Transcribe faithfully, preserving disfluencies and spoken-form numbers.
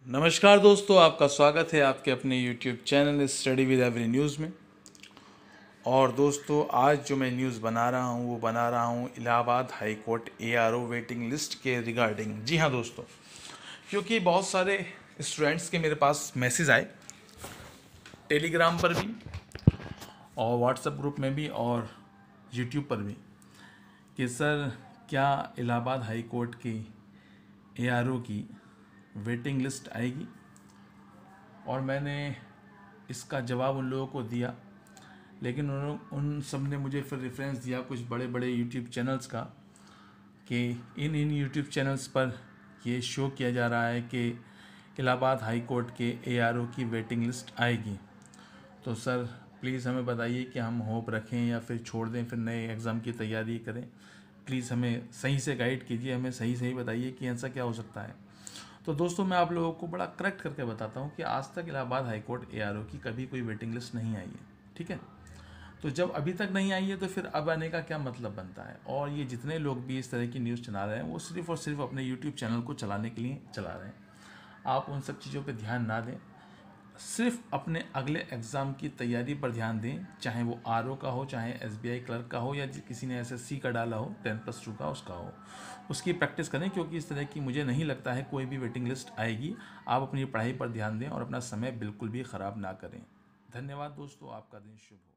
नमस्कार दोस्तों, आपका स्वागत है आपके अपने YouTube channel study with every news में। और दोस्तों, आज जो मैं न्यूज़ बना रहा हूँ वो बना रहा हूँ Allahabad high court ARO waiting list के रिगार्डिंग। जी हाँ दोस्तों, क्योंकि बहुत सारे स्टूडेंट्स के मेरे पास मैसेज आए टेलीग्राम पर भी और व्हाट्सएप ग्रुप में भी और यूट्यूब पर भी कि सर क्या इलाहाबाद हाई कोर्ट की एआरओ की वेटिंग लिस्ट आएगी। और मैंने इसका जवाब उन लोगों को दिया, लेकिन उन लोग उन सब ने मुझे फिर रेफरेंस दिया कुछ बड़े बड़े यूट्यूब चैनल्स का कि इन इन यूट्यूब चैनल्स पर ये शो किया जा रहा है कि इलाहाबाद हाई कोर्ट के एआरओ की वेटिंग लिस्ट आएगी। तो सर प्लीज़ हमें बताइए कि हम होप रखें या फिर छोड़ दें, फिर नए एग्ज़ाम की तैयारी करें। प्लीज़ हमें सही से गाइड कीजिए, हमें सही सही बताइए कि ऐसा क्या हो सकता है। तो दोस्तों, मैं आप लोगों को बड़ा करेक्ट करके बताता हूँ कि आज तक इलाहाबाद हाई कोर्ट एआरओ की कभी कोई वेटिंग लिस्ट नहीं आई है। ठीक है, तो जब अभी तक नहीं आई है तो फिर अब आने का क्या मतलब बनता है। और ये जितने लोग भी इस तरह की न्यूज़ चला रहे हैं वो सिर्फ और सिर्फ अपने यूट्यूब चैनल को चलाने के लिए चला रहे हैं। आप उन सब चीज़ों पर ध्यान ना दें, सिर्फ अपने अगले एग्ज़ाम की तैयारी पर ध्यान दें, चाहे वो आरओ का हो, चाहे एसबीआई क्लर्क का हो, या किसी ने एसएससी का डाला हो टेन प्लस टू का उसका हो, उसकी प्रैक्टिस करें। क्योंकि इस तरह की मुझे नहीं लगता है कोई भी वेटिंग लिस्ट आएगी। आप अपनी पढ़ाई पर ध्यान दें और अपना समय बिल्कुल भी ख़राब ना करें। धन्यवाद दोस्तों, आपका दिन शुभ हो।